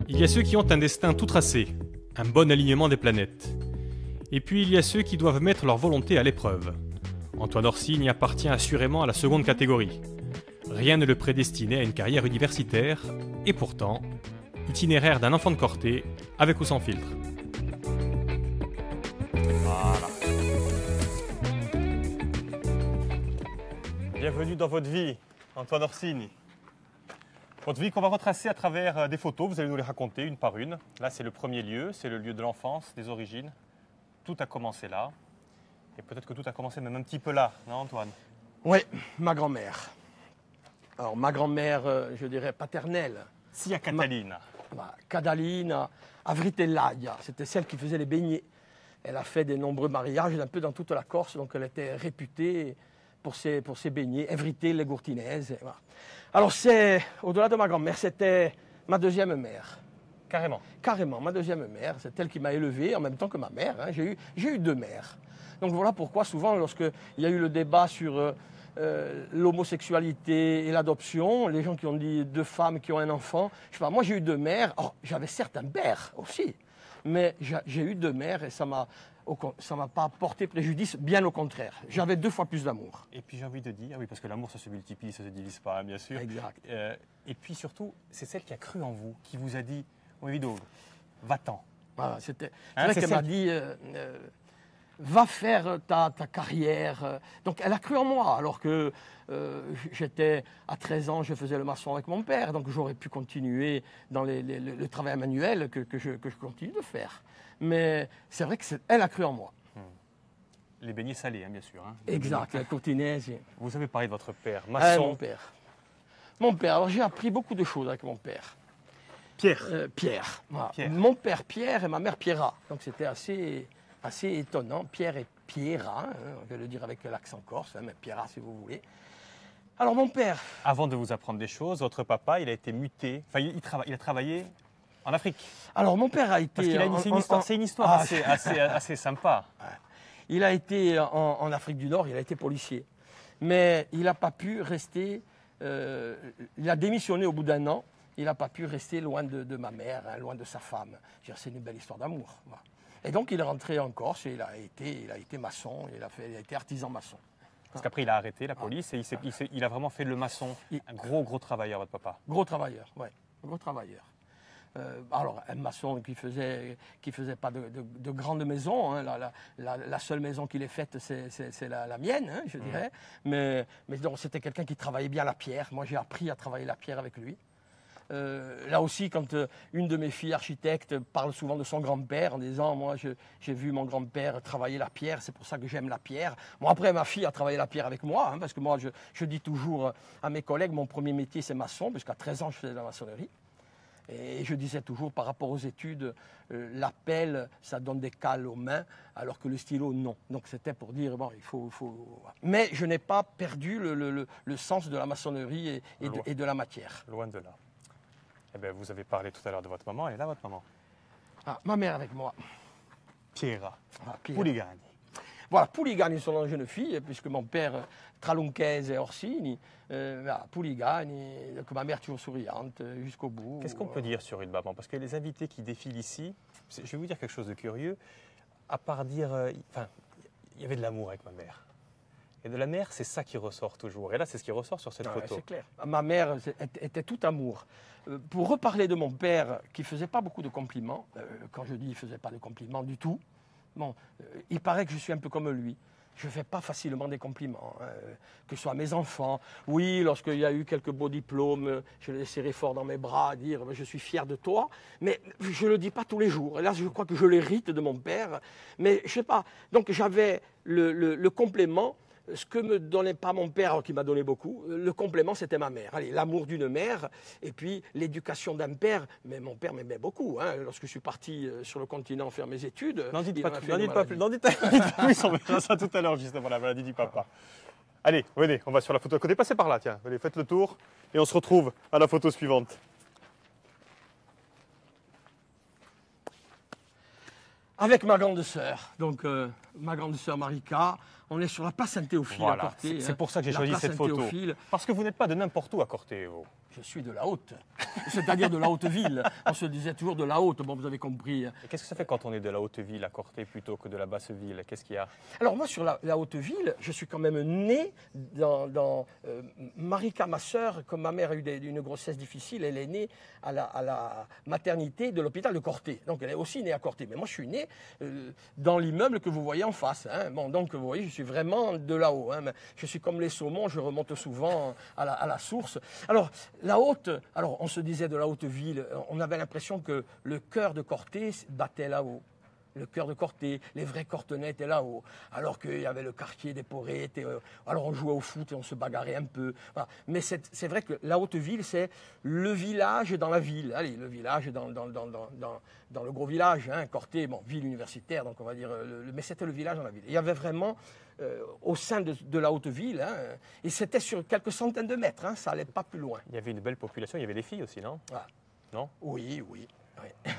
Il y a ceux qui ont un destin tout tracé, un bon alignement des planètes. Et puis il y a ceux qui doivent mettre leur volonté à l'épreuve. Antoine Orsini appartient assurément à la seconde catégorie. Rien ne le prédestinait à une carrière universitaire, et pourtant, itinéraire d'un enfant de Corté, avec ou sans filtre. Voilà. Bienvenue dans votre vie, Antoine Orsini. Votre vie qu'on va retracer à travers des photos, vous allez nous les raconter une par une. Là, c'est le premier lieu, c'est le lieu de l'enfance, des origines. Tout a commencé là. Et peut-être que tout a commencé même un petit peu là, non Antoine? Oui, ma grand-mère. Alors, ma grand-mère, je dirais paternelle. Sia Catalina. Catalina Avritellaia, c'était celle qui faisait les beignets. Elle a fait de nombreux mariages un peu dans toute la Corse, donc elle était réputée pour ses beignets, Evrité le Gourtinese. Voilà. Alors, au-delà de ma grand-mère, c'était ma deuxième mère. Carrément. Carrément, ma deuxième mère, c'est elle qui m'a élevé en même temps que ma mère. Hein. J'ai eu deux mères. Donc voilà pourquoi souvent, lorsqu'il y a eu le débat sur l'homosexualité et l'adoption, les gens qui ont dit deux femmes qui ont un enfant, je sais pas, moi j'ai eu deux mères. Oh, j'avais certes un père aussi, mais j'ai eu deux mères et ça m'a pas porté préjudice, bien au contraire. J'avais deux fois plus d'amour. Et puis j'ai envie de dire, oui, parce que l'amour ça se multiplie, ça se divise pas, hein, bien sûr. Exact. Et puis surtout, c'est celle qui a cru en vous, qui vous a dit, oui, Vido, va-t'en. Voilà, c'est vrai qu'elle m'a dit, va faire ta carrière. Donc elle a cru en moi, alors que j'étais à 13 ans, je faisais le maçon avec mon père, donc j'aurais pu continuer dans le travail manuel que je continue de faire. Mais c'est vrai qu'elle a cru en moi. Les beignets salés, hein, bien sûr. Hein. Exact, la courtinaise. Vous avez parlé de votre père, maçon. Mon père. Mon père, alors j'ai appris beaucoup de choses avec mon père. Pierre. Pierre. Voilà. Pierre. Mon père Pierre et ma mère Pierra. Donc c'était assez étonnant. Pierre et Pierra, hein, je vais le dire avec l'accent corse, hein, mais Pierra si vous voulez. Alors mon père... Avant de vous apprendre des choses, votre papa, il a été muté, enfin il a travaillé en Afrique. Alors mon père a été... Parce qu'il a c'est une histoire assez sympa. Il a été en Afrique du Nord, il a été policier. Mais il n'a pas pu rester... il a démissionné au bout d'un an. Il n'a pas pu rester loin de ma mère, hein, loin de sa femme. C'est une belle histoire d'amour. Voilà. Et donc il est rentré en Corse et il a été maçon, il a été artisan maçon. Parce qu'après il a arrêté la police et il a vraiment fait le maçon. Un gros travailleur, votre papa. Gros travailleur, oui. Gros travailleur. Alors un maçon qui faisait pas de grandes maisons. Hein. La seule maison qu'il ait faite, c'est la mienne, hein, je dirais. Mais donc c'était quelqu'un qui travaillait bien la pierre. Moi j'ai appris à travailler la pierre avec lui. Là aussi, quand une de mes filles architectes parle souvent de son grand-père en disant « Moi, j'ai vu mon grand-père travailler la pierre, c'est pour ça que j'aime la pierre. » Bon, après, ma fille a travaillé la pierre avec moi, hein, parce que moi, je dis toujours à mes collègues, mon premier métier, c'est maçon, parce qu'à 13 ans, je faisais de la maçonnerie. Et je disais toujours, par rapport aux études, la pelle, ça donne des cales aux mains, alors que le stylo, non. Donc c'était pour dire, bon, il faut... Mais je n'ai pas perdu le sens de la maçonnerie et de la matière. Loin de là. Eh bien, vous avez parlé tout à l'heure de votre maman. Elle est là, votre maman? Ah, ma mère avec moi. Pierra. Pierra. Puligani. Voilà, Puligani sont une jeune fille, puisque mon père, Tralunchese et Orsini, Puligani, donc ma mère toujours souriante jusqu'au bout. Qu'est-ce qu'on peut dire sur une maman? Parce que les invités qui défilent ici, je vais vous dire quelque chose de curieux, à part dire... il y avait de l'amour avec ma mère. Et de la mère, c'est ça qui ressort toujours. Et là, c'est ce qui ressort sur cette photo. C'est clair. Ma mère était tout amour. Pour reparler de mon père, qui ne faisait pas beaucoup de compliments, quand je dis qu'il ne faisait pas de compliments du tout, bon, il paraît que je suis un peu comme lui. Je ne fais pas facilement des compliments, hein, que ce soit à mes enfants. Oui, lorsqu'il y a eu quelques beaux diplômes, je les serrais fort dans mes bras, dire « je suis fier de toi », mais je ne le dis pas tous les jours. Et là, je crois que je l'hérite de mon père. Mais je ne sais pas. Donc j'avais le complément. Ce que me donnait pas mon père, qui m'a donné beaucoup, le complément, c'était ma mère. Allez, l'amour d'une mère, et puis l'éducation d'un père. Mais mon père m'aimait beaucoup. Hein. Lorsque je suis parti sur le continent faire mes études... N'en dites pas plus, on verra ça tout à l'heure, justement, la maladie du papa. Allez, venez, on va sur la photo à côté. Passez par là, tiens. Venez, faites le tour, et on se retrouve à la photo suivante. Avec ma grande sœur, donc ma grande sœur Marika, on est sur la place Saint-Théophile à Corté. C'est pour ça que j'ai choisi cette photo. Parce que vous n'êtes pas de n'importe où à Corté, vous. je suis de la haute, c'est-à-dire de la haute ville. On se disait toujours de la haute, bon vous avez compris. Et qu'est-ce que ça fait quand on est de la haute ville à Corté plutôt que de la basse ville? Qu'est-ce qu'il y a? Alors moi sur la haute ville, je suis quand même né dans Marika, ma sœur, comme ma mère a eu une grossesse difficile, elle est née à la maternité de l'hôpital de Corté. Donc elle est aussi née à Corté. Mais moi je suis né dans l'immeuble que vous voyez en face. Hein. Bon, donc vous voyez, je suis vraiment de là-haut. Hein. Je suis comme les saumons, je remonte souvent à la source. Alors, la haute, alors on se disait de la haute ville, on avait l'impression que le cœur de Corté battait là-haut. Le cœur de Corté, les vrais Cortenais étaient là-haut, alors qu'il y avait le quartier des Porettes, alors on jouait au foot et on se bagarrait un peu. Voilà. Mais c'est vrai que la haute ville, c'est le village dans la ville. Allez, le village dans le gros village, hein, Corté, bon, ville universitaire, donc on va dire, mais c'était le village dans la ville. Il y avait vraiment, au sein de la haute ville, hein, et c'était sur quelques centaines de mètres, hein, ça n'allait pas plus loin. Il y avait une belle population, il y avait des filles aussi, non? Voilà. Non? Oui, oui. Oui.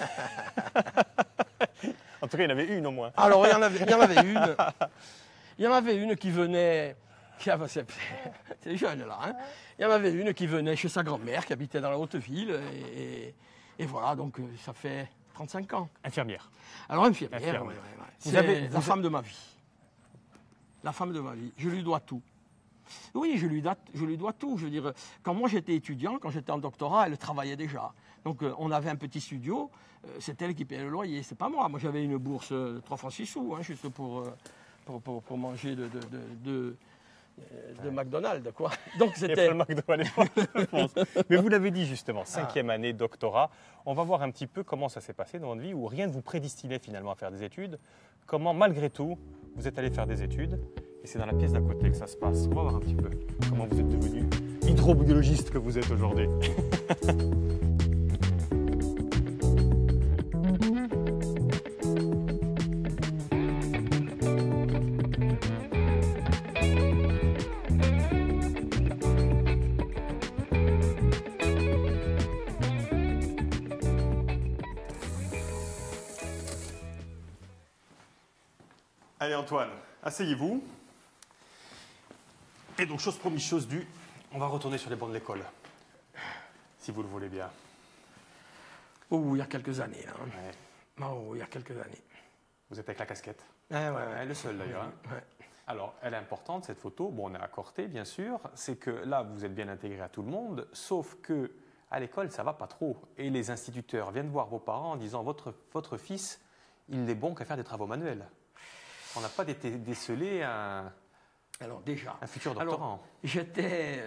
En tout cas, il y en avait une au moins. Alors, il y en avait une. Il y en avait une qui venait. C'est jeune là. Hein. Il y en avait une qui venait chez sa grand-mère qui habitait dans la haute ville. Et voilà, donc ça fait 35 ans. Infirmière. Alors, infirmière. Infirmière. Ouais. C'est la femme de ma vie. La femme de ma vie. Je lui dois tout. Oui, je lui dois tout. Je veux dire, quand moi j'étais étudiant, quand j'étais en doctorat, elle travaillait déjà. Donc on avait un petit studio, c'est elle qui payait le loyer, c'est pas moi. Moi j'avais une bourse de 3 francs 6 sous, hein, juste pour manger de McDonald's, quoi. Donc c'était... Il n'y a pas le McDo à l'époque, je pense. Mais vous l'avez dit justement, 5e année, doctorat. On va voir un petit peu comment ça s'est passé dans votre vie, où rien ne vous prédestinait finalement à faire des études. Comment, malgré tout, vous êtes allé faire des études. Et c'est dans la pièce d'à côté que ça se passe. On va voir un petit peu comment vous êtes devenu hydrobiologiste que vous êtes aujourd'hui. Allez Antoine, asseyez-vous. Et donc, chose promise, chose due, on va retourner sur les bancs de l'école, si vous le voulez bien. Oh, il y a quelques années. Hein. Ouais. Oh, il y a quelques années. Vous êtes avec la casquette. Ouais. Le seul d'ailleurs. Hein. Ouais. Alors, elle est importante, cette photo. Bon, on est à Corté, bien sûr. C'est que là, vous êtes bien intégré à tout le monde, sauf que à l'école, ça va pas trop. Et les instituteurs viennent voir vos parents en disant votre fils, il n'est bon qu'à faire des travaux manuels. On n'a pas été décelé un futur doctorant. Alors, j'étais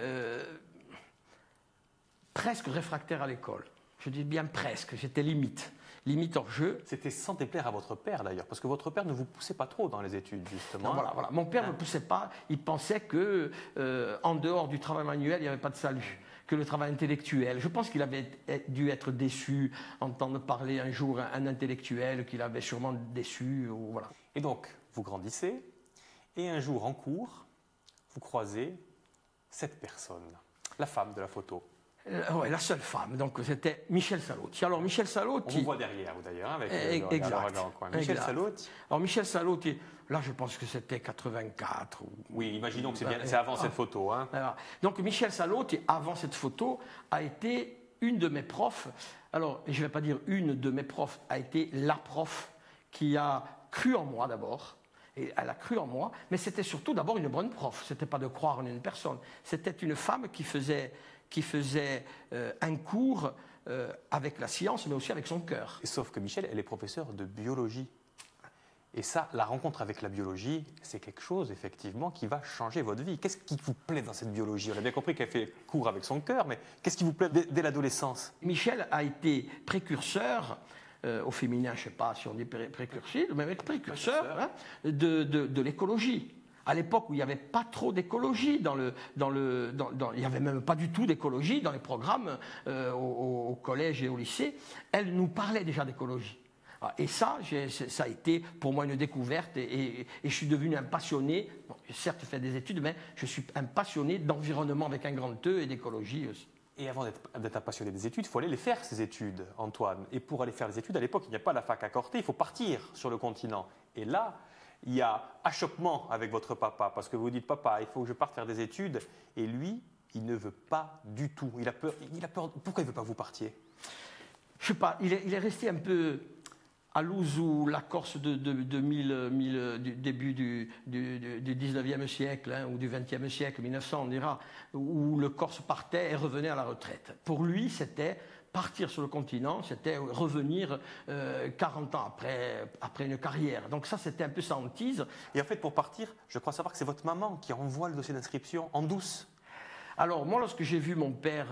presque réfractaire à l'école. Je dis bien presque, j'étais limite hors jeu. C'était sans déplaire à votre père d'ailleurs, parce que votre père ne vous poussait pas trop dans les études, justement. Non, voilà. Mon père ne me poussait pas, il pensait que en dehors du travail manuel, il n'y avait pas de salut, que le travail intellectuel. Je pense qu'il avait dû être déçu, entendre parler un jour un intellectuel qu'il avait sûrement déçu. Voilà. Et donc, vous grandissez, et un jour en cours, vous croisez cette personne, la femme de la photo. Ouais, la seule femme, donc c'était Michel Salotti. Alors Michel Salotti... On vous voit derrière, vous d'ailleurs, avec le regard en coin. Michel Salotti. Alors Michel Salotti, là je pense que c'était 84. Oui, imaginons que c'est avant cette photo. Hein. Alors, donc Michel Salotti, avant cette photo, a été une de mes profs. Alors, je ne vais pas dire une de mes profs, a été la prof qui a cru en moi d'abord. Et elle a cru en moi, mais c'était surtout d'abord une bonne prof. Ce n'était pas de croire en une personne. C'était une femme qui faisait un cours avec la science, mais aussi avec son cœur. Et sauf que Michel, elle est professeure de biologie. Et ça, la rencontre avec la biologie, c'est quelque chose, effectivement, qui va changer votre vie. Qu'est-ce qui vous plaît dans cette biologie? On a bien compris qu'elle fait cours avec son cœur, mais qu'est-ce qui vous plaît dès l'adolescence? Michel a été précurseur, au féminin, je ne sais pas si on dit précurseur, mais précurseur hein, de l'écologie. À l'époque où il n'y avait pas trop d'écologie, il n'y avait même pas du tout d'écologie dans les programmes au collège et au lycée, elle nous parlait déjà d'écologie. Et ça a été pour moi une découverte et je suis devenu un passionné, bon, j'ai certes fait des études, mais je suis un passionné d'environnement avec un grand E et d'écologie aussi. Et avant d'être un passionné des études, il faut aller les faire, ces études, Antoine. Et pour aller faire les études, à l'époque, il n'y a pas la fac à Corté, il faut partir sur le continent. Et là, il y a achoppement avec votre papa, parce que vous dites, papa, il faut que je parte faire des études. Et lui, il ne veut pas du tout. Il a peur. Pourquoi il ne veut pas que vous partiez? Je sais pas, il est resté un peu à l'ouze où la Corse du début du 19e siècle, hein, ou du 20e siècle, 1900 on dira, où le Corse partait et revenait à la retraite. Pour lui, c'était partir sur le continent, c'était revenir 40 ans après une carrière. Donc ça, c'était un peu sa hantise. Et en fait, pour partir, je crois savoir que c'est votre maman qui envoie le dossier d'inscription en douce. Alors moi, lorsque j'ai vu mon père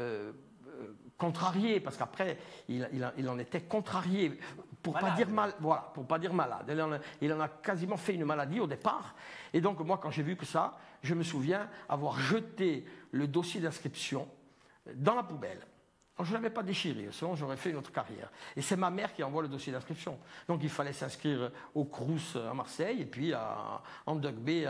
contrarié, parce qu'après, il en était contrarié, pour pas dire malade. Il en a quasiment fait une maladie au départ. Et donc moi, quand j'ai vu que ça, je me souviens avoir jeté le dossier d'inscription dans la poubelle. Alors, je ne l'avais pas déchiré, sinon j'aurais fait une autre carrière. Et c'est ma mère qui envoie le dossier d'inscription. Donc il fallait s'inscrire au Crous à Marseille et puis en Dugby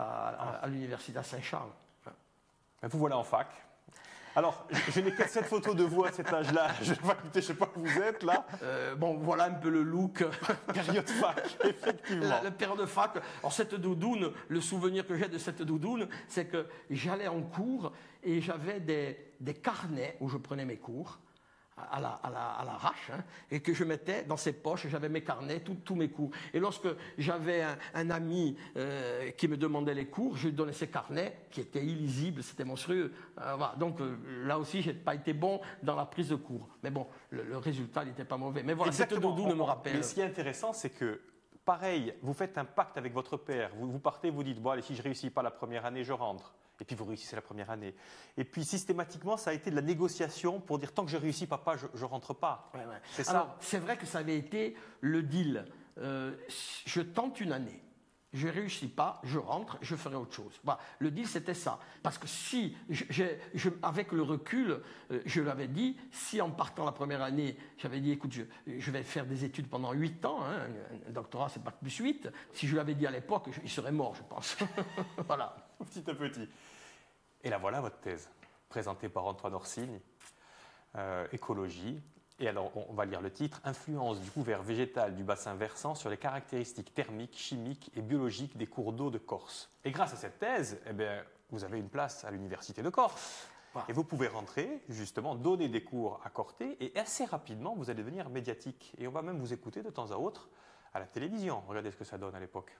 à l'université à Saint-Charles. Vous voilà en fac. Alors, je n'ai que cette photo de vous à cet âge-là. Je ne sais pas où vous êtes là. Bon, voilà un peu le look. Période fac, effectivement. La période de fac. Alors, cette doudoune, le souvenir que j'ai de cette doudoune, c'est que j'allais en cours et j'avais des carnets où je prenais mes cours à l'arrache, hein, et que je mettais dans ces poches, j'avais mes carnets, tous mes cours. Et lorsque j'avais un ami qui me demandait les cours, je lui donnais ces carnets qui étaient illisibles, c'était monstrueux. Voilà. Donc là aussi, je n'ai pas été bon dans la prise de cours. Mais bon, le résultat n'était pas mauvais. Mais voilà, cette doudoune me rappelle. Mais ce qui est intéressant, c'est que, pareil, vous faites un pacte avec votre père. Vous partez, vous dites, bon, allez, si je ne réussis pas la première année, je rentre. Et puis vous réussissez la première année. Et puis systématiquement, ça a été de la négociation pour dire tant que je réussis, papa, je ne rentre pas. Ouais, ouais. C'est ça. Alors, c'est vrai que ça avait été le deal. Je tente une année. Je ne réussis pas, je rentre, je ferai autre chose. Voilà. Le deal, c'était ça. Parce que si, avec le recul, je l'avais dit, si en partant la première année, j'avais dit, écoute, je vais faire des études pendant 8 ans, hein, un doctorat, c'est pas plus 8. Si je l'avais dit à l'époque, il serait mort, je pense. Voilà. Petit à petit. Et là, voilà votre thèse, présentée par Antoine Orsini, écologie. Et alors, on va lire le titre, influence du couvert végétal du bassin versant sur les caractéristiques thermiques, chimiques et biologiques des cours d'eau de Corse. Et grâce à cette thèse, eh bien, vous avez une place à l'Université de Corse. Wow. Et vous pouvez rentrer, justement, donner des cours à Corté, et assez rapidement, vous allez devenir médiatique. Et on va même vous écouter de temps à autre à la télévision. Regardez ce que ça donne à l'époque.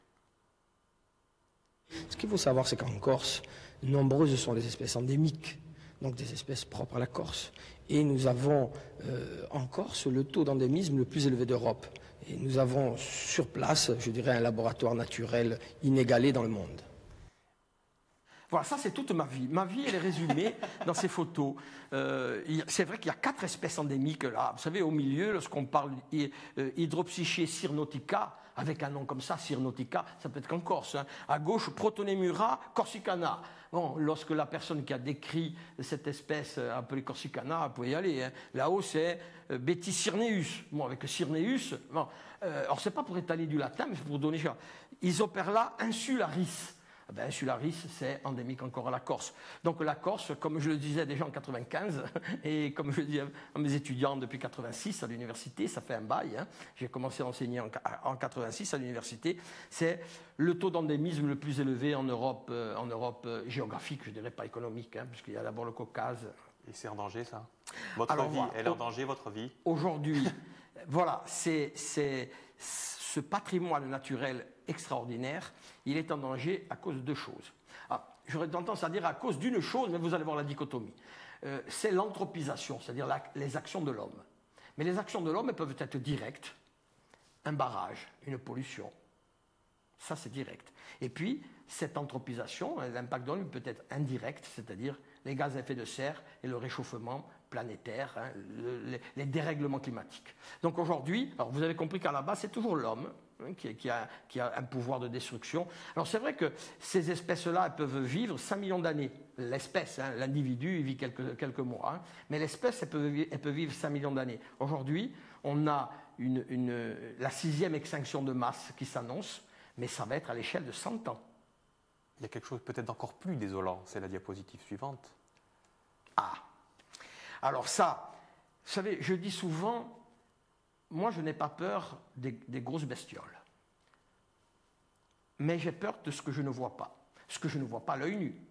Ce qu'il faut savoir, c'est qu'en Corse, nombreuses sont les espèces endémiques, donc des espèces propres à la Corse. Et nous avons en Corse le taux d'endémisme le plus élevé d'Europe. Et nous avons sur place, je dirais, un laboratoire naturel inégalé dans le monde. Voilà, ça c'est toute ma vie. Ma vie, elle est résumée dans ces photos. C'est vrai qu'il y a 4 espèces endémiques là. Vous savez, au milieu, lorsqu'on parle Hydropsyché cyrnotica, avec un nom comme ça, cyrnotica, ça peut être qu'en Corse. Hein. À gauche, Protonemura corsicana. Bon, lorsque la personne qui a décrit cette espèce appelée corsicana, vous pouvez y aller. Hein. Là-haut, c'est Betty cyrneus. Bon, avec cyrneus, bon, alors c'est pas pour étaler du latin, mais c'est pour donner ça. Isoperla insularis. Ben, insularis, c'est endémique encore à la Corse. Donc la Corse, comme je le disais déjà en 95, et comme je le dis à mes étudiants depuis 86 à l'université, ça fait un bail, hein. J'ai commencé à enseigner en 86 à l'université, c'est le taux d'endémisme le plus élevé en Europe géographique, je dirais pas économique, hein, puisqu'il y a d'abord le Caucase. Et c'est en danger ça? Votre vie, elle est en danger, votre vie? Aujourd'hui, voilà, c'est ce patrimoine naturel extraordinaire, il est en danger à cause de 2 choses. Ah, j'aurais tendance à dire à cause d'une chose, mais vous allez voir la dichotomie. C'est l'anthropisation, c'est-à-dire les actions de l'homme. Mais les actions de l'homme, elles peuvent être directes. Un barrage, une pollution. Ça, c'est direct. Et puis, cette anthropisation, l'impact de l'homme peut être indirect, c'est-à-dire les gaz à effet de serre et le réchauffement planétaire, hein, les dérèglements climatiques. Donc aujourd'hui, alors vous avez compris qu'à la base, c'est toujours l'homme hein, qui a un pouvoir de destruction. Alors c'est vrai que ces espèces-là, elles peuvent vivre 5 millions d'années. L'espèce, hein, l'individu, il vit quelques mois. Hein, mais l'espèce, elle peut vivre 5 millions d'années. Aujourd'hui, on a la 6e extinction de masse qui s'annonce, mais ça va être à l'échelle de 100 ans. Il y a quelque chose peut-être d'encore plus désolant, c'est la diapositive suivante. Ah, alors ça, vous savez, je dis souvent, moi je n'ai pas peur des grosses bestioles. Mais j'ai peur de ce que je ne vois pas, ce que je ne vois pas à l'œil nu.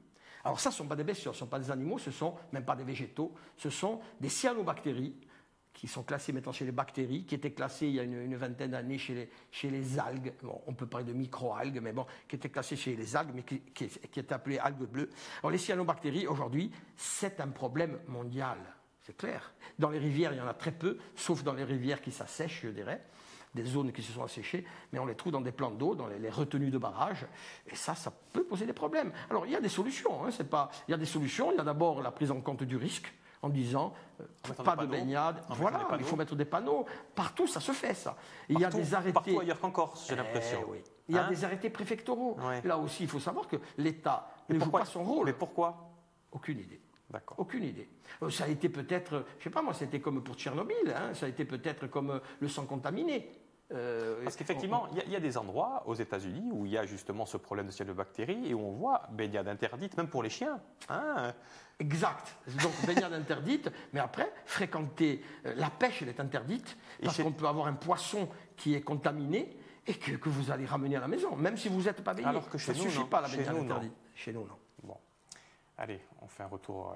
Alors ça, ce ne sont pas des bestioles, ce ne sont pas des animaux, ce ne sont même pas des végétaux, ce sont des cyanobactéries qui sont classées maintenant chez les bactéries, qui étaient classées il y a une vingtaine d'années chez les algues. Bon, on peut parler de micro-algues, mais bon, qui étaient classées chez les algues, mais qui est appelées algues bleues. Alors les cyanobactéries, aujourd'hui, c'est un problème mondial, c'est clair. Dans les rivières, il y en a très peu, sauf dans les rivières qui s'assèchent, je dirais, des zones qui se sont asséchées, mais on les trouve dans des plans d'eau, dans les retenues de barrages, et ça peut poser des problèmes. Alors il y a des solutions, hein, il y a des solutions, il y a d'abord la prise en compte du risque, en disant pas de baignade, voilà, il faut mettre des panneaux. Partout, ça se fait, ça. Il y a des arrêtés. Partout ailleurs qu'en Corse, j'ai l'impression. Oui. Il y a des arrêtés préfectoraux. Ouais. Là aussi, il faut savoir que l'État ne joue pas son rôle. Mais pourquoi? Aucune idée. D'accord. Aucune idée. Ça a été peut-être, je ne sais pas moi, c'était comme pour Tchernobyl, hein, ça a été peut-être comme le sang contaminé. Parce qu'effectivement, il y a des endroits aux États-Unis où il y a justement ce problème de cyanobactéries et où on voit baignade interdite, même pour les chiens. Hein. Exact. Donc baignade interdite, mais après, fréquenter la pêche, elle est interdite, parce qu'on peut avoir un poisson qui est contaminé et que vous allez ramener à la maison, même si vous n'êtes pas baigné. Alors que chez ça nous, ne suffit non. pas la Chez baignade nous, interdite. non. Chez nous, non. Bon. Allez, on fait un retour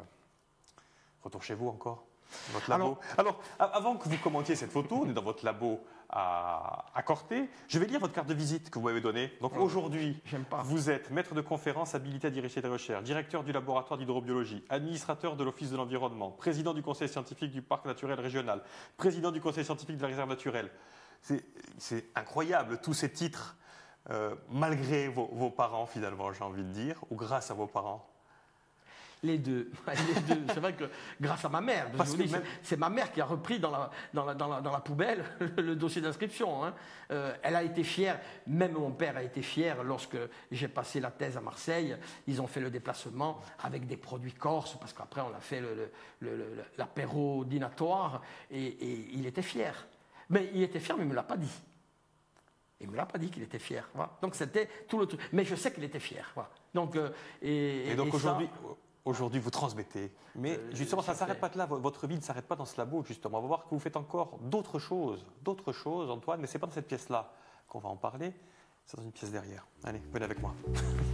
chez vous encore. Votre labo. Alors, avant que vous commentiez cette photo, on est dans votre labo à Corté. Je vais lire votre carte de visite que vous m'avez donnée. Donc aujourd'hui, vous êtes maître de conférence habilité à diriger des recherches, directeur du laboratoire d'hydrobiologie, administrateur de l'Office de l'environnement, président du conseil scientifique du parc naturel régional, président du conseil scientifique de la réserve naturelle. C'est incroyable, tous ces titres, malgré vos parents finalement, j'ai envie de dire, ou grâce à vos parents. Les deux. C'est vrai que grâce à ma mère, c'est ma mère qui a repris dans la poubelle le dossier d'inscription. Hein. Elle a été fière, même mon père a été fier lorsque j'ai passé la thèse à Marseille. Ils ont fait le déplacement avec des produits corses, parce qu'après on a fait l'apéro dînatoire, et il était fier. Mais il était fier, mais il ne me l'a pas dit. Il ne me l'a pas dit qu'il était fier. Voilà. Donc c'était tout le truc. Mais je sais qu'il était fier. Voilà. Donc, et donc aujourd'hui, vous transmettez. Mais justement, ça ne s'arrête pas de là. Votre vie ne s'arrête pas dans ce labo, justement. On va voir que vous faites encore d'autres choses, Antoine, mais ce n'est pas dans cette pièce-là qu'on va en parler. C'est dans une pièce derrière. Allez, venez avec moi.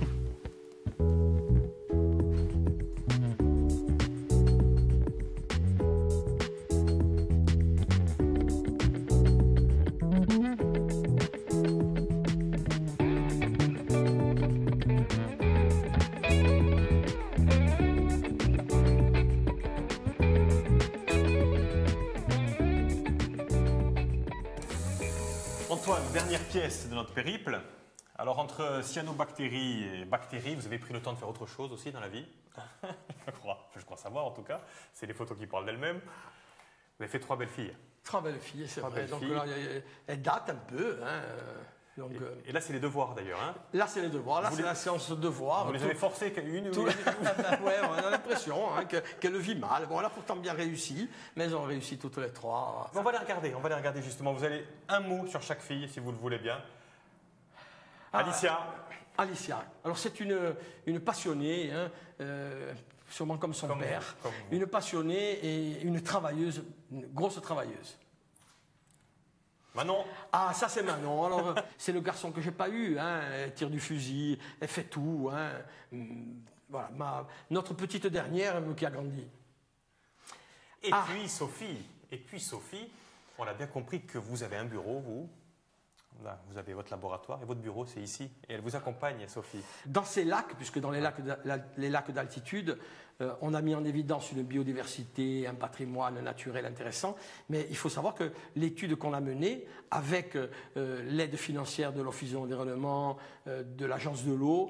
Antoine, dernière pièce de notre périple. Alors, entre cyanobactéries et bactéries, vous avez pris le temps de faire autre chose aussi dans la vie. je crois savoir en tout cas. C'est les photos qui parlent d'elles-mêmes. Vous avez fait 3 belles filles. 3 belles filles, c'est vrai. Donc là, elles datent un peu. Hein, donc, et là, c'est les devoirs d'ailleurs. Hein. Là, c'est les devoirs. Là, c'est la séance de devoirs. Vous les avez forcées une Oui, on a l'impression qu'elle vit mal. Bon, elle a pourtant bien réussi, mais elles ont réussi toutes les 3. On va les regarder justement. Vous allez un mot sur chaque fille, si vous le voulez bien. Alicia. Alors, c'est une passionnée, hein, sûrement comme son père. Une passionnée et une travailleuse, une grosse travailleuse. Manon. Ah, ça c'est Manon. Alors, c'est le garçon que j'ai pas eu. Hein. Elle tire du fusil, elle fait tout. Hein. Voilà, notre petite dernière qui a grandi. Et puis Sophie, on a bien compris que vous avez un bureau, vous. Là, vous avez votre laboratoire et votre bureau, c'est ici. Et elle vous accompagne, Sophie. Dans ces lacs, puisque dans les lacs d'altitude, on a mis en évidence une biodiversité, un patrimoine naturel intéressant. Mais il faut savoir que l'étude qu'on a menée, avec l'aide financière de l'Office de l'environnement, de l'Agence de l'eau,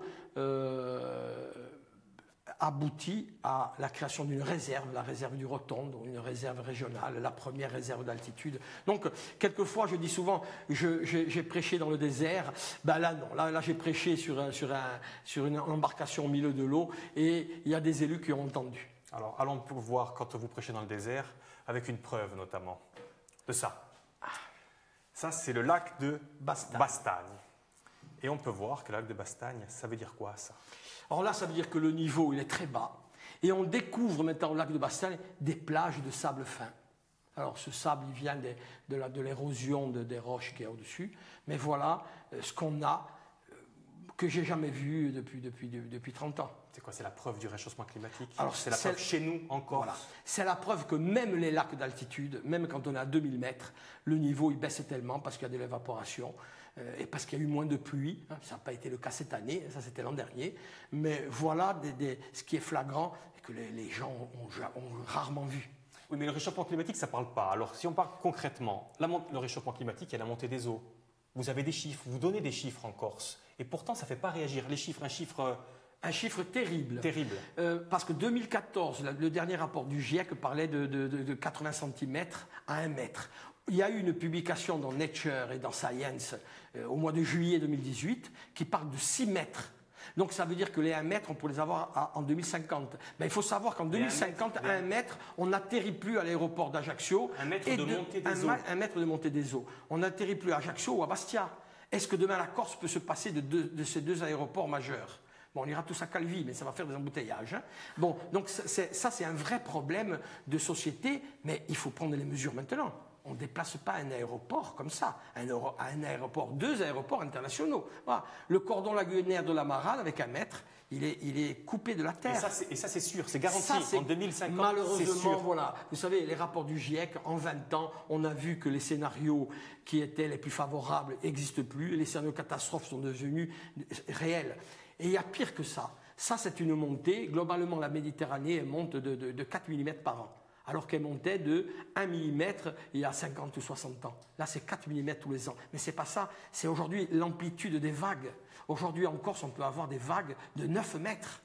aboutit à la création d'une réserve, la réserve du Rotonde, une réserve régionale, la première réserve d'altitude. Donc, quelquefois, je dis souvent, j'ai prêché dans le désert. Ben là, non. Là, j'ai prêché sur une embarcation au milieu de l'eau, et il y a des élus qui ont entendu. Alors, allons voir quand vous prêchez dans le désert, avec une preuve notamment de ça. Ça, c'est le lac de Bastagne. Et on peut voir que le lac de Bastagne, ça veut dire quoi, ça ? Alors là, ça veut dire que le niveau, il est très bas. Et on découvre maintenant au lac de Bastagne des plages de sable fin. Alors ce sable, il vient de l'érosion des roches qu'il y a au-dessus. Mais voilà ce qu'on a que j'ai jamais vu depuis 30 ans. C'est quoi? C'est la preuve du réchauffement climatique? Alors, c'est la preuve chez nous encore. Voilà. C'est la preuve que même les lacs d'altitude, même quand on est à 2000 mètres, le niveau il baisse tellement parce qu'il y a de l'évaporation et parce qu'il y a eu moins de pluie. Hein. Ça n'a pas été le cas cette année, ça c'était l'an dernier. Mais voilà ce qui est flagrant et que les gens ont rarement vu. Oui, mais le réchauffement climatique, ça ne parle pas. Alors, si on parle concrètement, le réchauffement climatique, il y a la montée des eaux. Vous avez des chiffres, vous donnez des chiffres en Corse. Et pourtant, ça ne fait pas réagir. Les chiffres, un chiffre terrible. Terrible. Parce que 2014, le dernier rapport du GIEC parlait de 80 cm à 1 mètre. Il y a eu une publication dans Nature et dans Science au mois de juillet 2018 qui parle de 6 mètres. Donc ça veut dire que les 1 mètre, on peut les avoir en 2050. Mais il faut savoir qu'en 2050, à 1 mètre, on n'atterrit plus à l'aéroport d'Ajaccio. 1 mètre de montée des eaux. 1 mètre de montée des eaux. On n'atterrit plus à Ajaccio ou à Bastia. Est-ce que demain la Corse peut se passer de ces deux aéroports majeurs? Bon, on ira tous à Calvi, mais ça va faire des embouteillages. Hein. Bon, donc ça c'est un vrai problème de société, mais il faut prendre les mesures maintenant. On ne déplace pas un aéroport comme ça, un aéroport, 2 aéroports internationaux. Voilà. Le cordon lagunaire de la Marane, avec 1 mètre, il est coupé de la terre. Et ça c'est sûr, c'est garanti. En 2050, malheureusement, c'est sûr. Voilà. Vous savez, les rapports du GIEC, en 20 ans, on a vu que les scénarios qui étaient les plus favorables n'existent plus, et les scénarios catastrophes sont devenus réels. Et il y a pire que ça. Ça, c'est une montée. Globalement, la Méditerranée monte de 4 mm par an, alors qu'elle montait de 1 mm il y a 50 ou 60 ans. Là, c'est 4 mm tous les ans. Mais ce n'est pas ça. C'est aujourd'hui l'amplitude des vagues. Aujourd'hui, en Corse, on peut avoir des vagues de 9 mètres.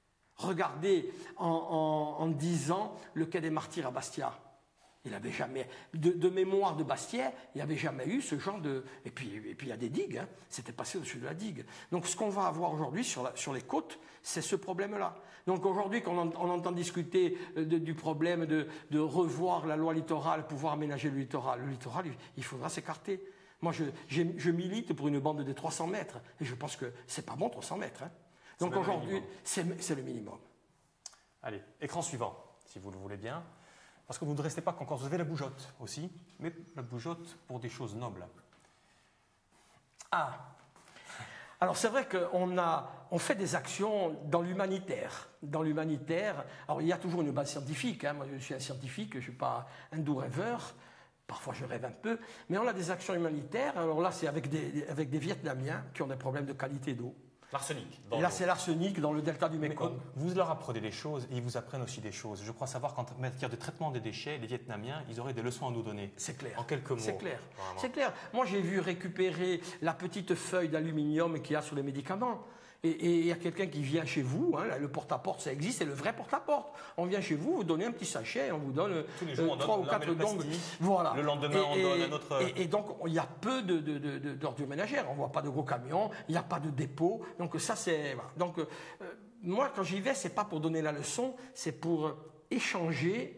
Regardez, en 10 ans, le quai des Martyrs à Bastia. Il n'avait jamais, de mémoire de Bastia, il n'y avait jamais eu ce genre de... Et puis il y a des digues, hein. C'était passé au-dessus de la digue. Donc ce qu'on va avoir aujourd'hui sur les côtes, c'est ce problème-là. Donc aujourd'hui, quand on entend discuter du problème de revoir la loi littorale, pouvoir aménager le littoral, il faudra s'écarter. Moi, je milite pour une bande de 300 mètres, et je pense que c'est pas bon 300 mètres. Hein. Donc aujourd'hui, c'est le minimum. Allez, écran suivant, si vous le voulez bien. Parce que vous ne restez pas qu'en Corse, vous avez la bougeotte aussi, mais la bougeotte pour des choses nobles. Ah, alors c'est vrai qu'on fait des actions dans l'humanitaire. Dans l'humanitaire, alors il y a toujours une base scientifique, hein. Moi je suis un scientifique, je ne suis pas un doux rêveur, parfois je rêve un peu, mais on a des actions humanitaires, alors là c'est avec des Vietnamiens qui ont des problèmes de qualité d'eau. L'arsenic. Et là, c'est l'arsenic dans le delta du Mekong. Vous leur apprenez des choses et ils vous apprennent aussi des choses. Je crois savoir qu'en matière de traitement des déchets, les Vietnamiens, ils auraient des leçons à nous donner. C'est clair. En quelques mots. C'est clair. Vraiment. C'est clair. Moi, j'ai vu récupérer la petite feuille d'aluminium qu'il y a sur les médicaments. Et il y a quelqu'un qui vient chez vous, hein, le porte-à-porte, ça existe, c'est le vrai porte-à-porte. On vient chez vous, vous donnez un petit sachet, on vous donne 3 ou 4 dongles. Voilà. Le lendemain, on donne un autre... Et donc, il y a peu d'ordures ménagères. On ne voit pas de gros camions, il n'y a pas de dépôt. Donc, ça, c'est... Voilà. Donc, moi, quand j'y vais, ce n'est pas pour donner la leçon, c'est pour échanger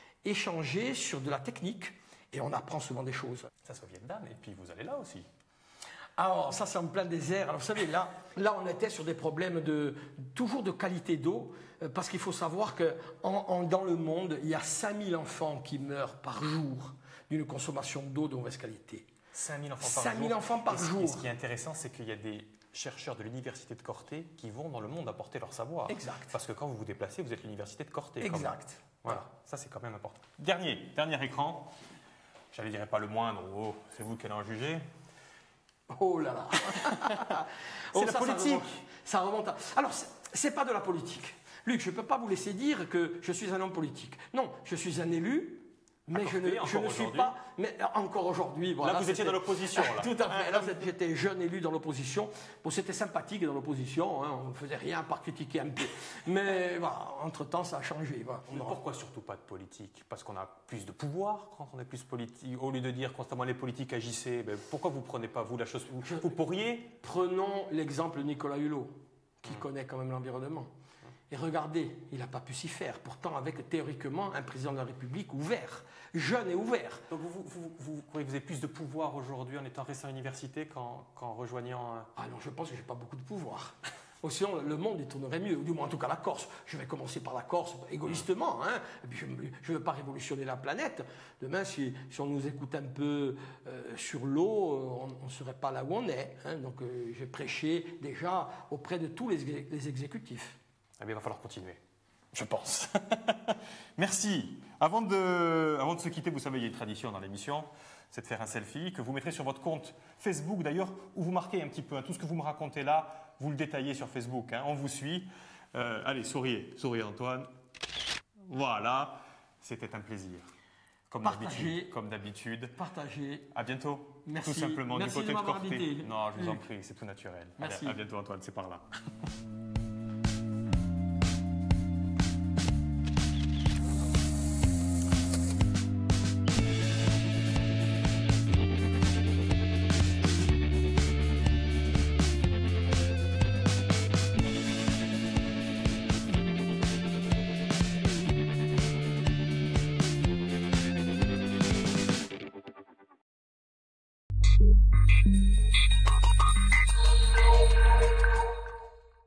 sur de la technique. Et on apprend souvent des choses. Ça, c'est au Vietnam, et puis vous allez là aussi. Alors, ça, c'est en plein désert. Alors, vous savez, là, on était sur des problèmes toujours de qualité d'eau, parce qu'il faut savoir que dans le monde, il y a 5000 enfants qui meurent par jour d'une consommation d'eau de mauvaise qualité. 5000 enfants par jour. 5000 enfants par jour. Et ce qui est intéressant, c'est qu'il y a des chercheurs de l'université de Corté qui vont dans le monde apporter leur savoir. Exact. Parce que quand vous vous déplacez, vous êtes l'université de Corté. Exact. Voilà, ça c'est quand même important. Dernier écran. J'allais dire pas le moindre, c'est vous qui allez en juger. Oh là là. C'est la politique. Ça remonte. Alors, c'est pas de la politique. Luc, je ne peux pas vous laisser dire que je suis un homme politique. Non, je suis un élu, mais je ne suis pas... Mais encore aujourd'hui... Voilà, là, vous étiez dans l'opposition. Tout à fait. Là, j'étais jeune élu dans l'opposition. Bon, c'était sympathique dans l'opposition. Hein, on ne faisait rien à part critiquer un peu. Mais voilà, entre-temps, ça a changé. Voilà. Mais pourquoi surtout pas de politique? Parce qu'on a plus de pouvoir quand on est plus politique. Au lieu de dire constamment les politiques agissaient, ben, pourquoi vous ne prenez pas, vous, la chose... Vous pourriez... Prenons l'exemple de Nicolas Hulot, qui connaît quand même l'environnement. Et regardez, il n'a pas pu s'y faire. Pourtant, avec théoriquement un président de la République ouvert, jeune et ouvert. Donc vous croyez que vous avez plus de pouvoir aujourd'hui en étant resté à l'université qu'en rejoignant... Ah non, je pense que je n'ai pas beaucoup de pouvoir. Sinon, le monde il tournerait mieux, ou du moins en tout cas la Corse. Je vais commencer par la Corse, égoïstement. Hein. Et puis je ne veux pas révolutionner la planète. Demain, si on nous écoute un peu sur l'eau, on ne serait pas là où on est. Hein. Donc j'ai prêché déjà auprès de tous les exécutifs. Eh bien, il va falloir continuer, je pense. Merci. Avant de se quitter, vous savez, il y a une tradition dans l'émission, c'est de faire un selfie que vous mettrez sur votre compte Facebook d'ailleurs, où vous marquez un petit peu tout ce que vous me racontez là, vous le détaillez sur Facebook, on vous suit. Allez, souriez Antoine. Voilà, c'était un plaisir. Comme d'habitude. Partagez. À bientôt. Merci. Tout simplement. Merci du côté de de Corté. invité. Non, je vous en prie, c'est tout naturel. Merci. À bientôt Antoine, c'est par là.